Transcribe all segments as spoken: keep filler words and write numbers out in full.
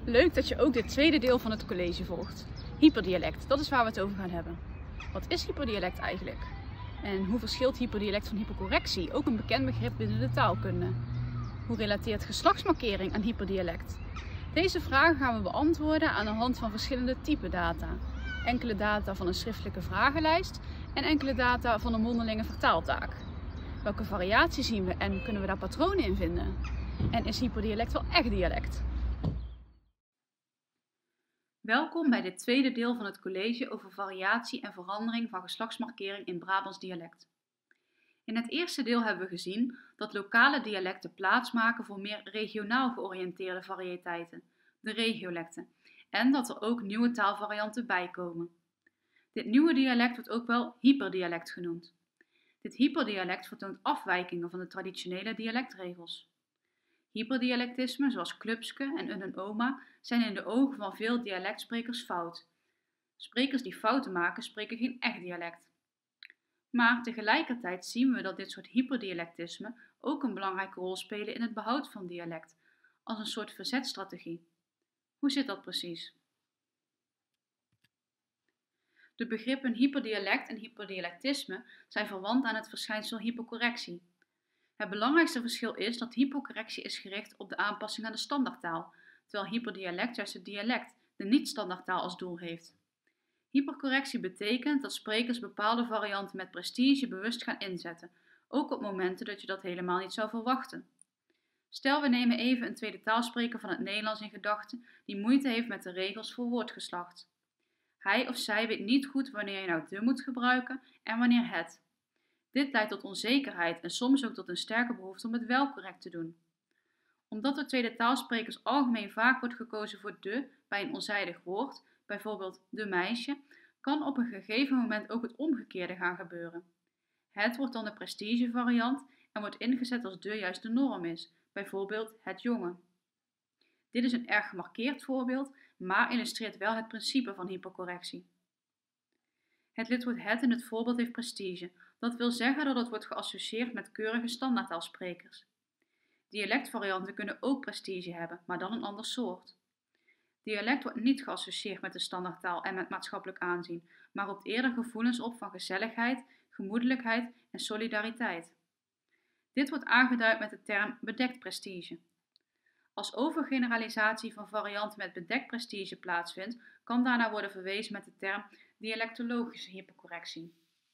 Leuk dat je ook dit tweede deel van het college volgt. Hyperdialect, dat is waar we het over gaan hebben. Wat is hyperdialect eigenlijk? En hoe verschilt hyperdialect van hypercorrectie, ook een bekend begrip binnen de taalkunde? Hoe relateert geslachtsmarkering aan hyperdialect? Deze vragen gaan we beantwoorden aan de hand van verschillende type data. Enkele data van een schriftelijke vragenlijst en enkele data van een mondelinge vertaaltaak. Welke variatie zien we en kunnen we daar patronen in vinden? En is hyperdialect wel echt dialect? Welkom bij dit tweede deel van het college over variatie en verandering van geslachtsmarkering in Brabants dialect. In het eerste deel hebben we gezien dat lokale dialecten plaatsmaken voor meer regionaal georiënteerde variëteiten, de regiolecten, en dat er ook nieuwe taalvarianten bijkomen. Dit nieuwe dialect wordt ook wel hyperdialect genoemd. Dit hyperdialect vertoont afwijkingen van de traditionele dialectregels. Hyperdialectismen zoals klupske en een en oma zijn in de ogen van veel dialectsprekers fout. Sprekers die fouten maken spreken geen echt dialect. Maar tegelijkertijd zien we dat dit soort hyperdialectismen ook een belangrijke rol spelen in het behoud van dialect, als een soort verzetstrategie. Hoe zit dat precies? De begrippen hyperdialect en hyperdialectisme zijn verwant aan het verschijnsel hypercorrectie. Het belangrijkste verschil is dat hypercorrectie is gericht op de aanpassing aan de standaardtaal, terwijl hyperdialect juist het dialect, de niet-standaardtaal, als doel heeft. Hypercorrectie betekent dat sprekers bepaalde varianten met prestige bewust gaan inzetten, ook op momenten dat je dat helemaal niet zou verwachten. Stel, we nemen even een tweede taalspreker van het Nederlands in gedachten die moeite heeft met de regels voor woordgeslacht. Hij of zij weet niet goed wanneer je nou de moet gebruiken en wanneer het. Dit leidt tot onzekerheid en soms ook tot een sterke behoefte om het wel correct te doen. Omdat door tweede taalsprekers algemeen vaak wordt gekozen voor de bij een onzijdig woord, bijvoorbeeld de meisje, kan op een gegeven moment ook het omgekeerde gaan gebeuren. Het wordt dan de prestige variant en wordt ingezet als de juist de norm is, bijvoorbeeld het jongen. Dit is een erg gemarkeerd voorbeeld, maar illustreert wel het principe van hypercorrectie. Het lidwoord het in het voorbeeld heeft prestige. Dat wil zeggen dat het wordt geassocieerd met keurige standaardtaalsprekers. Dialectvarianten kunnen ook prestige hebben, maar dan een ander soort. Dialect wordt niet geassocieerd met de standaardtaal en met maatschappelijk aanzien, maar roept eerder gevoelens op van gezelligheid, gemoedelijkheid en solidariteit. Dit wordt aangeduid met de term bedekt prestige. Als overgeneralisatie van varianten met bedekt prestige plaatsvindt, kan daarna worden verwezen met de term dialectologische hypercorrectie.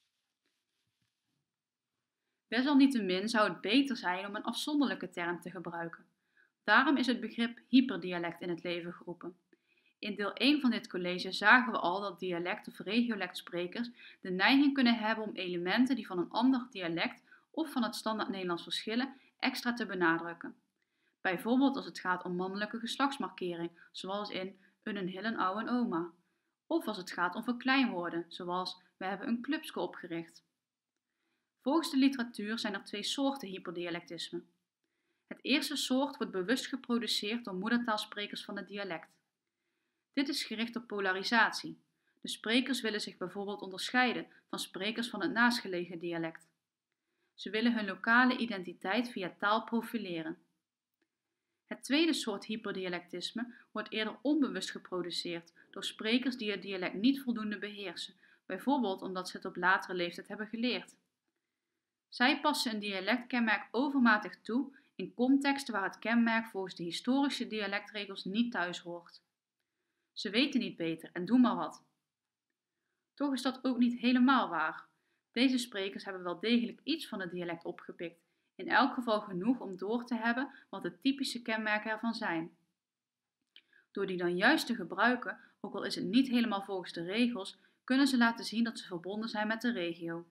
Desalniettemin zou het beter zijn om een afzonderlijke term te gebruiken. Daarom is het begrip hyperdialect in het leven geroepen. In deel één van dit college zagen we al dat dialect- of regiolectsprekers de neiging kunnen hebben om elementen die van een ander dialect of van het standaard Nederlands verschillen extra te benadrukken. Bijvoorbeeld als het gaat om mannelijke geslachtsmarkering, zoals in een hillen ouwe oma. Of als het gaat om verkleinwoorden, zoals we hebben een clubske opgericht. Volgens de literatuur zijn er twee soorten hyperdialectisme. Het eerste soort wordt bewust geproduceerd door moedertaalsprekers van het dialect. Dit is gericht op polarisatie. De sprekers willen zich bijvoorbeeld onderscheiden van sprekers van het naastgelegen dialect. Ze willen hun lokale identiteit via taal profileren. Het tweede soort hyperdialectisme wordt eerder onbewust geproduceerd door sprekers die het dialect niet voldoende beheersen, bijvoorbeeld omdat ze het op latere leeftijd hebben geleerd. Zij passen een dialectkenmerk overmatig toe in contexten waar het kenmerk volgens de historische dialectregels niet thuis hoort. Ze weten niet beter en doen maar wat. Toch is dat ook niet helemaal waar. Deze sprekers hebben wel degelijk iets van het dialect opgepikt, in elk geval genoeg om door te hebben wat de typische kenmerken ervan zijn. Door die dan juist te gebruiken, ook al is het niet helemaal volgens de regels, kunnen ze laten zien dat ze verbonden zijn met de regio.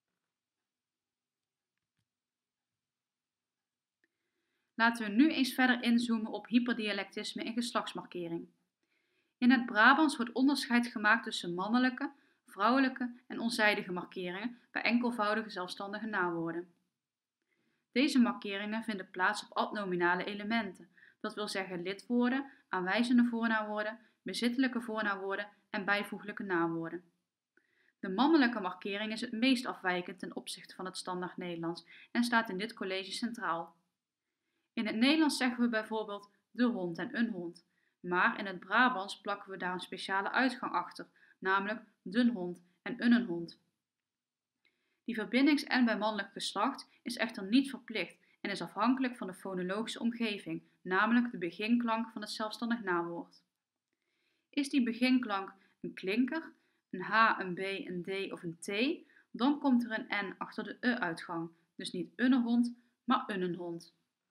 Laten we nu eens verder inzoomen op hyperdialectisme in geslachtsmarkering. In het Brabants wordt onderscheid gemaakt tussen mannelijke, vrouwelijke en onzijdige markeringen bij enkelvoudige zelfstandige naamwoorden. Deze markeringen vinden plaats op adnominale elementen, dat wil zeggen lidwoorden, aanwijzende voornaamwoorden, bezittelijke voornaamwoorden en bijvoeglijke naamwoorden. De mannelijke markering is het meest afwijkend ten opzichte van het standaard Nederlands en staat in dit college centraal. In het Nederlands zeggen we bijvoorbeeld de hond en een hond. Maar in het Brabants plakken we daar een speciale uitgang achter, namelijk dunhond en unnenhond. Die verbindings-n bij mannelijk geslacht is echter niet verplicht en is afhankelijk van de fonologische omgeving, namelijk de beginklank van het zelfstandig naamwoord. Is die beginklank een klinker, een h, een b, een d of een t, dan komt er een n achter de e-uitgang, dus niet unnehond, maar unnenhond.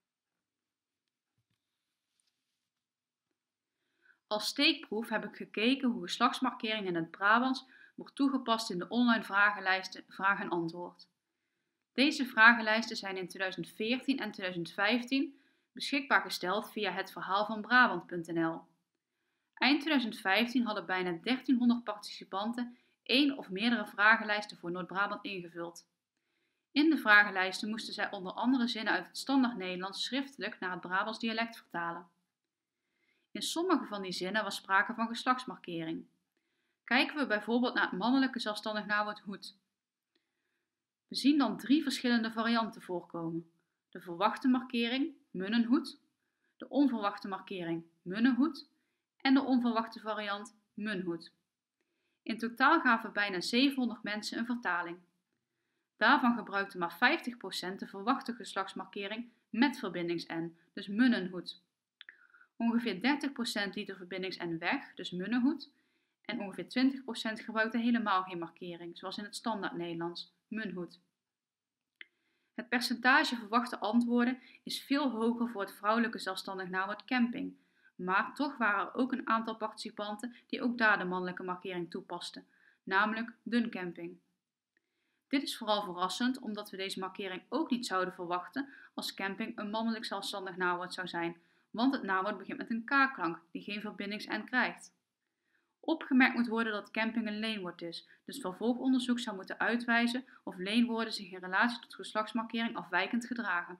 Als steekproef heb ik gekeken hoe geslachtsmarkering in het Brabants wordt toegepast in de online vragenlijsten Vraag en Antwoord. Deze vragenlijsten zijn in tweeduizend veertien en tweeduizend vijftien beschikbaar gesteld via het verhaal van Brabant punt n l. Eind tweeduizend vijftien hadden bijna dertienhonderd participanten één of meerdere vragenlijsten voor Noord-Brabant ingevuld. In de vragenlijsten moesten zij onder andere zinnen uit het standaard Nederlands schriftelijk naar het Brabants dialect vertalen. In sommige van die zinnen was sprake van geslachtsmarkering. Kijken we bijvoorbeeld naar het mannelijke zelfstandig naamwoord hoed. We zien dan drie verschillende varianten voorkomen. De verwachte markering, munnenhoed, de onverwachte markering, munnenhoed en de onverwachte variant, munhoed. In totaal gaven bijna zevenhonderd mensen een vertaling. Daarvan gebruikte maar vijftig procent de verwachte geslachtsmarkering met verbindings-n, dus munnenhoed. Ongeveer dertig procent liet de verbindings-n weg, dus munnenhoed, en ongeveer twintig procent gebruikte helemaal geen markering, zoals in het standaard Nederlands, munhoed. Het percentage verwachte antwoorden is veel hoger voor het vrouwelijke zelfstandig naamwoord camping, maar toch waren er ook een aantal participanten die ook daar de mannelijke markering toepasten, namelijk duncamping. Dit is vooral verrassend omdat we deze markering ook niet zouden verwachten als camping een mannelijk zelfstandig naamwoord zou zijn, want het naamwoord begint met een k-klank die geen verbindings-n krijgt. Opgemerkt moet worden dat camping een leenwoord is, dus vervolgonderzoek zou moeten uitwijzen of leenwoorden zich in relatie tot geslachtsmarkering afwijkend gedragen.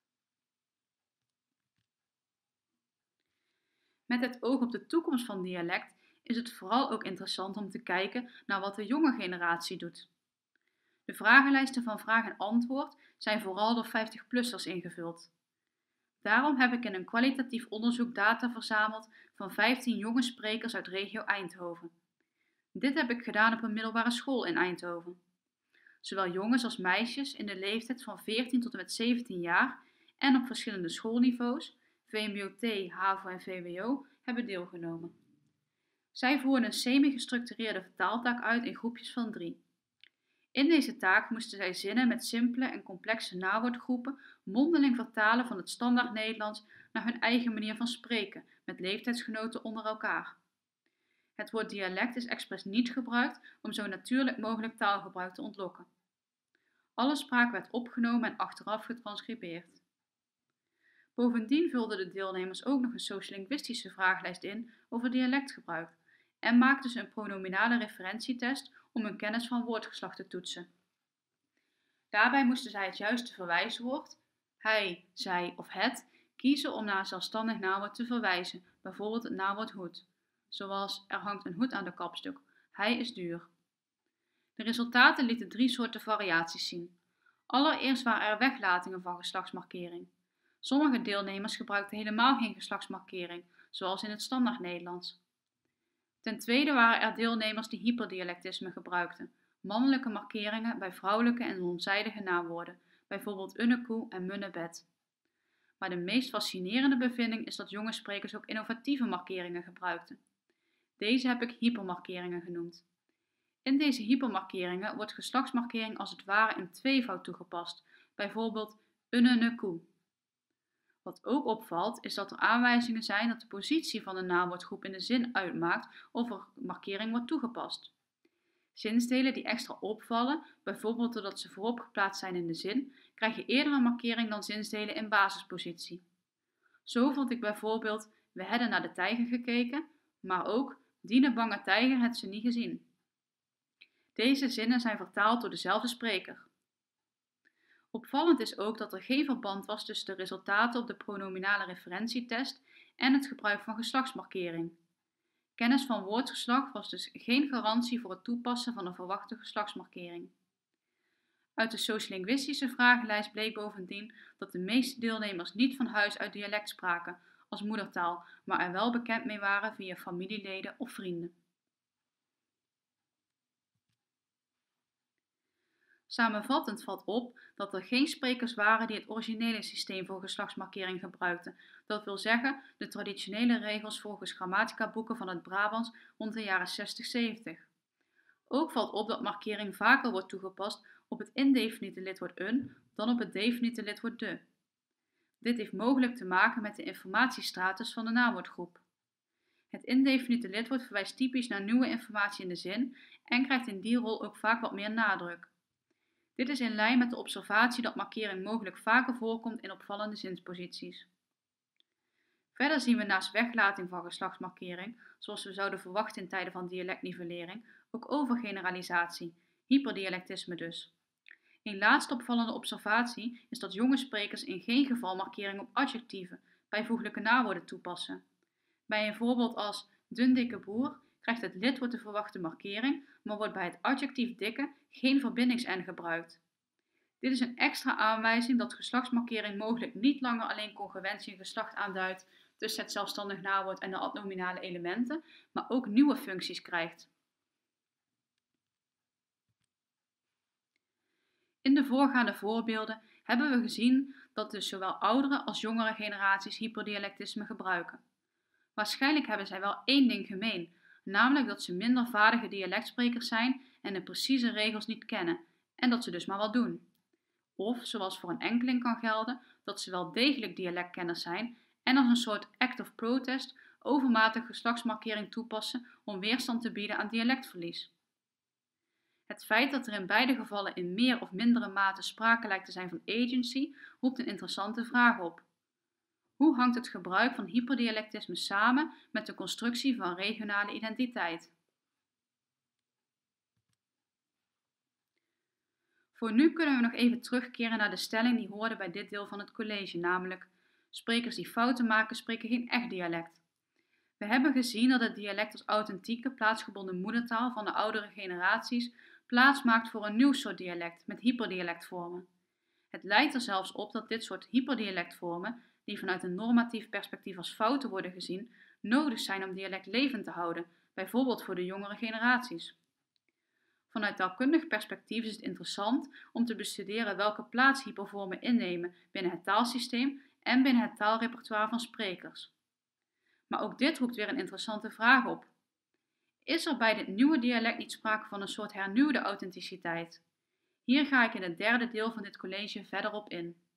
Met het oog op de toekomst van dialect is het vooral ook interessant om te kijken naar wat de jonge generatie doet. De vragenlijsten van Vraag en Antwoord zijn vooral door vijftig-plussers ingevuld. Daarom heb ik in een kwalitatief onderzoek data verzameld van vijftien jonge sprekers uit regio Eindhoven. Dit heb ik gedaan op een middelbare school in Eindhoven. Zowel jongens als meisjes in de leeftijd van veertien tot en met zeventien jaar en op verschillende schoolniveaus, V M B O T, HAVO en V W O, hebben deelgenomen. Zij voerden een semi-gestructureerde vertaaltaak uit in groepjes van drie. In deze taak moesten zij zinnen met simpele en complexe naamwoordgroepen mondeling vertalen van het standaard Nederlands naar hun eigen manier van spreken, met leeftijdsgenoten onder elkaar. Het woord dialect is expres niet gebruikt om zo natuurlijk mogelijk taalgebruik te ontlokken. Alle spraak werd opgenomen en achteraf getranscribeerd. Bovendien vulden de deelnemers ook nog een sociolinguïstische vragenlijst in over dialectgebruik en maakten ze een pronominale referentietest om hun kennis van woordgeslacht te toetsen. Daarbij moesten zij het juiste verwijswoord, hij, zij of het, kiezen om naar een zelfstandig naamwoord te verwijzen, bijvoorbeeld het naamwoord hoed, zoals er hangt een hoed aan de kapstok, hij is duur. De resultaten lieten drie soorten variaties zien. Allereerst waren er weglatingen van geslachtsmarkering. Sommige deelnemers gebruikten helemaal geen geslachtsmarkering, zoals in het standaard Nederlands. Ten tweede waren er deelnemers die hyperdialectisme gebruikten, mannelijke markeringen bij vrouwelijke en onzijdige naamwoorden, bijvoorbeeld unnekoe en munnebed. Maar de meest fascinerende bevinding is dat jonge sprekers ook innovatieve markeringen gebruikten. Deze heb ik hypermarkeringen genoemd. In deze hypermarkeringen wordt geslachtsmarkering als het ware in tweevoud toegepast, bijvoorbeeld unnekoe. Wat ook opvalt is dat er aanwijzingen zijn dat de positie van de naamwoordgroep in de zin uitmaakt of er markering wordt toegepast. Zinsdelen die extra opvallen, bijvoorbeeld doordat ze voorop geplaatst zijn in de zin, krijgen eerder een markering dan zinsdelen in basispositie. Zo vond ik bijvoorbeeld, we hebben naar de tijger gekeken, maar ook, diene bange tijger het ze niet gezien. Deze zinnen zijn vertaald door dezelfde spreker. Opvallend is ook dat er geen verband was tussen de resultaten op de pronominale referentietest en het gebruik van geslachtsmarkering. Kennis van woordgeslacht was dus geen garantie voor het toepassen van een verwachte geslachtsmarkering. Uit de sociolinguïstische vragenlijst bleek bovendien dat de meeste deelnemers niet van huis uit dialect spraken, als moedertaal, maar er wel bekend mee waren via familieleden of vrienden. Samenvattend valt op dat er geen sprekers waren die het originele systeem voor geslachtsmarkering gebruikten. Dat wil zeggen de traditionele regels volgens grammaticaboeken van het Brabants rond de jaren zestig zeventig. Ook valt op dat markering vaker wordt toegepast op het indefiniete lidwoord een dan op het definiete lidwoord de. Dit heeft mogelijk te maken met de informatiestratus van de naamwoordgroep. Het indefiniete lidwoord verwijst typisch naar nieuwe informatie in de zin en krijgt in die rol ook vaak wat meer nadruk. Dit is in lijn met de observatie dat markering mogelijk vaker voorkomt in opvallende zinsposities. Verder zien we naast weglating van geslachtsmarkering, zoals we zouden verwachten in tijden van dialectnivellering, ook overgeneralisatie, hyperdialectisme dus. Een laatste opvallende observatie is dat jonge sprekers in geen geval markering op adjectieven, bijvoeglijke naamwoorden toepassen. Bij een voorbeeld als dun dikke boer krijgt het lidwoord de verwachte markering, maar wordt bij het adjectief dikke geen verbindings-n gebruikt. Dit is een extra aanwijzing dat geslachtsmarkering mogelijk niet langer alleen congruentie en geslacht aanduidt tussen het zelfstandig naamwoord en de adnominale elementen, maar ook nieuwe functies krijgt. In de voorgaande voorbeelden hebben we gezien dat dus zowel oudere als jongere generaties hyperdialectisme gebruiken. Waarschijnlijk hebben zij wel één ding gemeen, namelijk dat ze minder vaardige dialectsprekers zijn en de precieze regels niet kennen, en dat ze dus maar wat doen. Of, zoals voor een enkeling kan gelden, dat ze wel degelijk dialectkenners zijn en als een soort act of protest overmatig geslachtsmarkering toepassen om weerstand te bieden aan dialectverlies. Het feit dat er in beide gevallen in meer of mindere mate sprake lijkt te zijn van agency, roept een interessante vraag op. Hoe hangt het gebruik van hyperdialectisme samen met de constructie van regionale identiteit? Voor nu kunnen we nog even terugkeren naar de stelling die hoorde bij dit deel van het college, namelijk sprekers die fouten maken spreken geen echt dialect. We hebben gezien dat het dialect als authentieke, plaatsgebonden moedertaal van de oudere generaties plaats maakt voor een nieuw soort dialect met hyperdialectvormen. Het lijkt er zelfs op dat dit soort hyperdialectvormen, die vanuit een normatief perspectief als fouten worden gezien, nodig zijn om dialect levend te houden, bijvoorbeeld voor de jongere generaties. Vanuit taalkundig perspectief is het interessant om te bestuderen welke plaats hypervormen innemen binnen het taalsysteem en binnen het taalrepertoire van sprekers. Maar ook dit roept weer een interessante vraag op. Is er bij dit nieuwe dialect niet sprake van een soort hernieuwde authenticiteit? Hier ga ik in het derde deel van dit college verder op in.